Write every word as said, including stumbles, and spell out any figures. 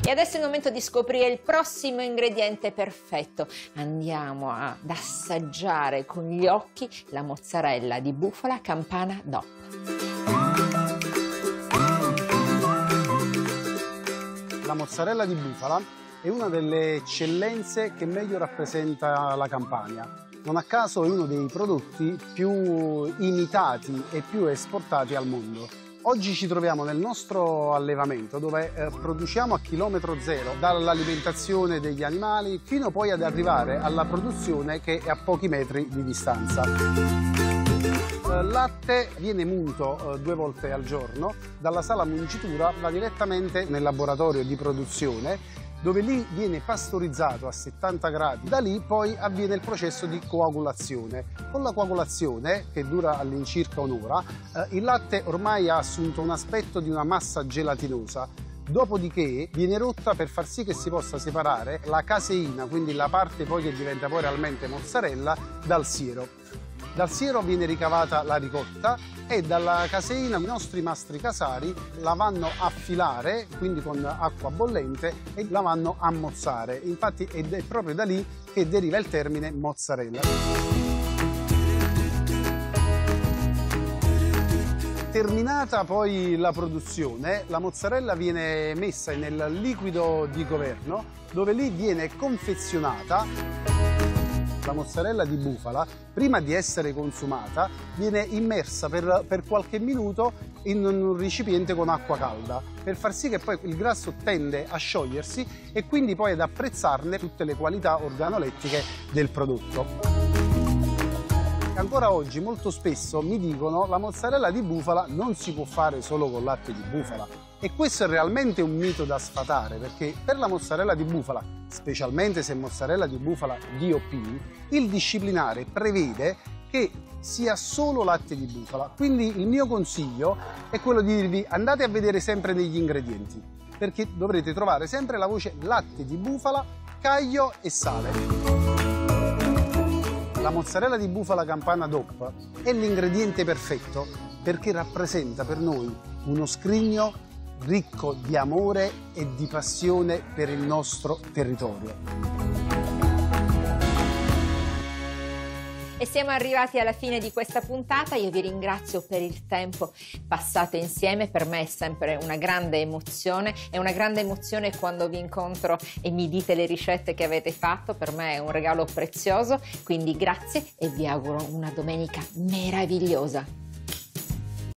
E adesso è il momento di scoprire il prossimo ingrediente perfetto. Andiamo ad assaggiare con gli occhi la mozzarella di bufala Campana D O P. La mozzarella di bufala è una delle eccellenze che meglio rappresenta la Campania. Non a caso è uno dei prodotti più imitati e più esportati al mondo. Oggi ci troviamo nel nostro allevamento dove eh, produciamo a chilometro zero, dall'alimentazione degli animali fino poi ad arrivare alla produzione che è a pochi metri di distanza. Il latte viene munto eh, due volte al giorno, dalla sala mungitura va direttamente nel laboratorio di produzione, dove lì viene pastorizzato a settanta gradi. Da lì poi avviene il processo di coagulazione. Con la coagulazione, che dura all'incirca un'ora, eh, il latte ormai ha assunto un aspetto di una massa gelatinosa. Dopodiché viene rotta per far sì che si possa separare la caseina, quindi la parte poi che diventa poi realmente mozzarella, dal siero. Dal siero viene ricavata la ricotta e dalla caseina i nostri mastri casari la vanno a filare, quindi con acqua bollente, e la vanno a mozzare. Infatti è proprio da lì che deriva il termine mozzarella. Terminata poi la produzione, la mozzarella viene messa nel liquido di governo, dove lì viene confezionata. La mozzarella di bufala, prima di essere consumata, viene immersa per, per qualche minuto in un recipiente con acqua calda, per far sì che poi il grasso tende a sciogliersi e quindi poi ad apprezzarne tutte le qualità organolettiche del prodotto. Ancora oggi molto spesso mi dicono che la mozzarella di bufala non si può fare solo con latte di bufala, e questo è realmente un mito da sfatare, perché per la mozzarella di bufala, specialmente se è mozzarella di bufala D O P, il disciplinare prevede che sia solo latte di bufala. Quindi il mio consiglio è quello di dirvi: andate a vedere sempre negli ingredienti, perché dovrete trovare sempre la voce latte di bufala, caglio e sale. La mozzarella di bufala Campana D O P è l'ingrediente perfetto perché rappresenta per noi uno scrigno ricco di amore e di passione per il nostro territorio. E siamo arrivati alla fine di questa puntata. Io vi ringrazio per il tempo passato insieme. Per me è sempre una grande emozione. È una grande emozione quando vi incontro e mi dite le ricette che avete fatto. Per me è un regalo prezioso. Quindi grazie e vi auguro una domenica meravigliosa.